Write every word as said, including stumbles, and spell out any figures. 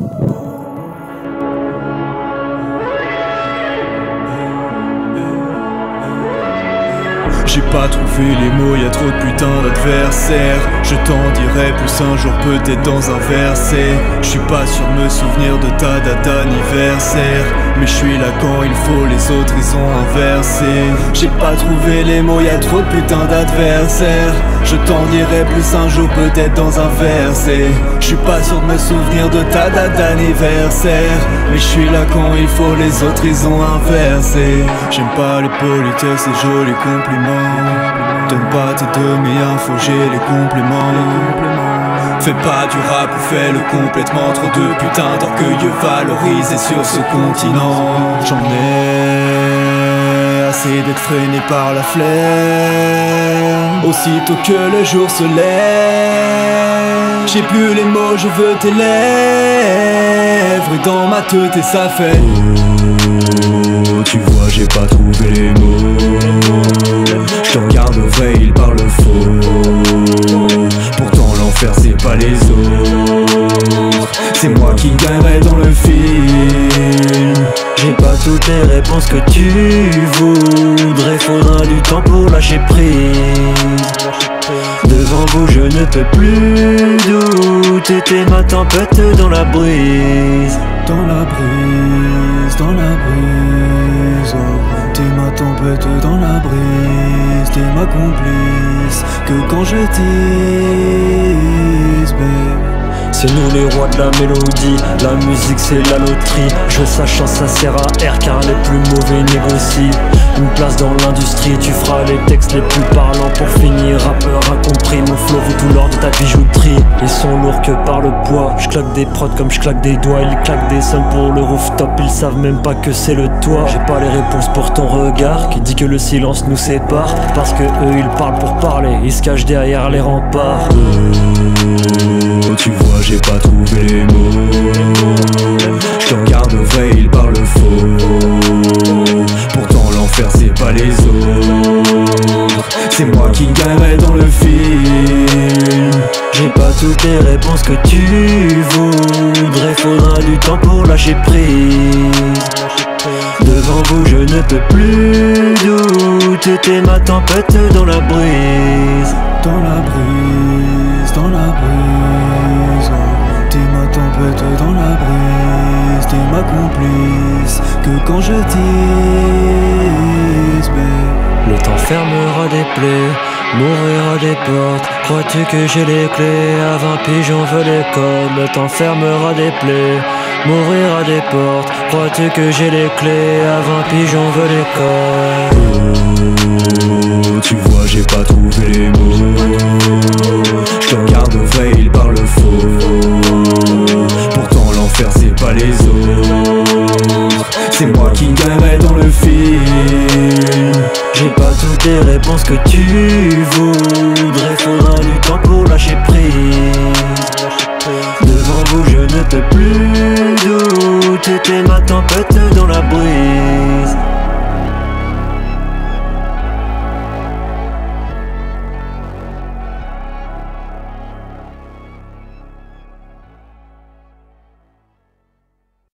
J'ai pas trouvé les mots, y'a trop de putain d'adversaires. Je t'en dirai plus un jour, peut-être dans un verset. J'suis pas sûr de me souvenir de ta date d'anniversaire, mais j'suis là quand il faut, les autres ils ont inversé. J'ai pas trouvé les mots, y'a trop de putain d'adversaires. Je t'en dirai plus un jour, peut-être dans un verset. J'suis pas sûr de me souvenir de ta date d'anniversaire, mais j'suis là quand il faut, les autres ils ont inversé. J'aime pas les politesses, les jolis compliments. Donne pas tes demi-infos, j'ai les compléments. Fais pas du rap ou fais-le complètement. Trop de putain d'orgueilleux valorisés sur ce continent. J'en ai assez d'être freiné par la flemme. Aussitôt que le jour se lève, j'ai plus les mots, je veux tes lèvres. Et dans ma tête et ça fait oh, tu vois j'ai pas trouvé les mots. Je te regarde au vrai, il parle faux. Pourtant l'enfer c'est pas les autres, c'est moi qui gagnerai dans le film. J'ai pas toutes les réponses que tu voudrais. Faudra du temps pour lâcher prise. Devant vous je ne peux plus douter. T'es ma tempête dans la brise. Dans la brise, dans la brise, oh. T'es ma tempête dans la brise. T'es ma complice que quand je dise, babe. C'est nous les rois de la mélodie, la musique c'est la loterie. Je sa chance ça sert à R car les plus mauvais négocient une place dans l'industrie. Tu feras les textes les plus parlants pour finir. Rappeur a compris, mon flow vaut tout l'or de ta bijouterie. Ils sont lourds que par le poids. Je claque des prods comme je claque des doigts. Ils claquent des sons pour le rooftop. Ils savent même pas que c'est le toit. J'ai pas les réponses pour ton regard qui dit que le silence nous sépare. Parce que eux ils parlent pour parler, ils se cachent derrière les remparts. Oh, tu vois j'ai pas trouvé les mots. Je te regarde au vrai, il parle faux. Pourtant l'enfer c'est pas les autres, c'est moi qui gagnerai dans le film. J'ai pas toutes les réponses que tu voudrais. Faudra du temps pour lâcher prise. Devant vous je ne peux plus douter. T'es ma tempête dans la brise. Dans la brise, dans la brise, oh. T'es ma tempête dans la brise. T'es ma complice que quand je dise, babe. Le temps fermera des plaies, m'ouvrira des portes. Crois-tu que j'ai les clés? À vingt piges j'en veux les codes. Le temps fermera des plaies, m'ouvrira des portes. Crois-tu que j'ai les clés? À vingt piges j'en veux les codes. Oh, tu vois j'ai pas trouvé les mots. Je te regarde au vrai, il parle faux. Pourtant l'enfer c'est pas les autres, c'est moi qui gagnerai dans le film. J'ai pas toutes les réponses que tu voudrais. Faudra du temps pour lâcher prise. Devant vous je ne peux plus douter. T'es ma tempête